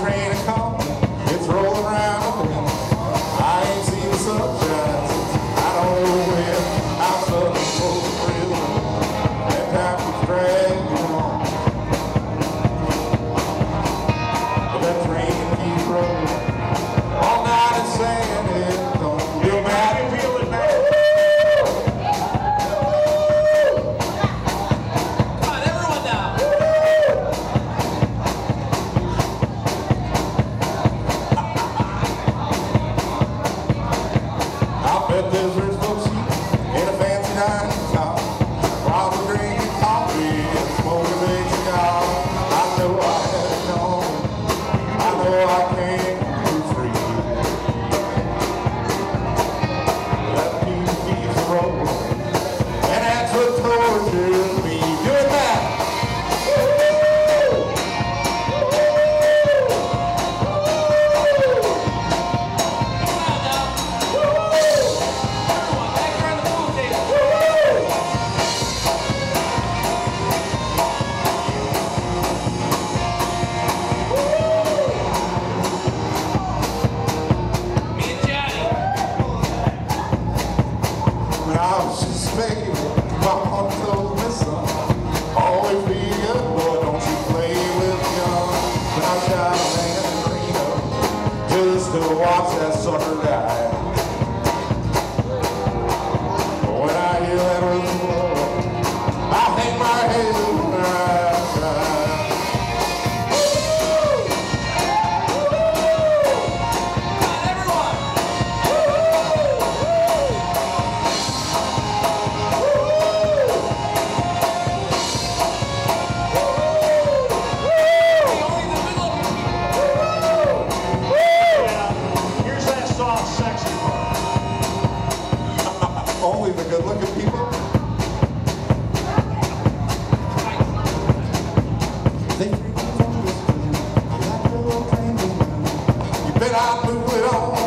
train a coming, it's rolling around the bend. I ain't seen the sunshine since I don't know when. I'm suddenly full of thrill, and time keeps dragging on. But that train keeps rolling all night and saying it don't feel bad. You feel it now. Come on, everyone now. I bet there's rich folks in a fancy dining car, probably drinking coffee and smoking big cigar. I know I had known, I know I can't be free. That music keeps rolling, and that's what tortures me. Do it now. When I was just making my mom told me, son, always be a good boy, don't you play with young. But I shot a man in Reno just to watch that sucker die. But when I hear that whistle, I hang my head and I cry. Only the good-looking people. They freak me from this. You bet I blew it on.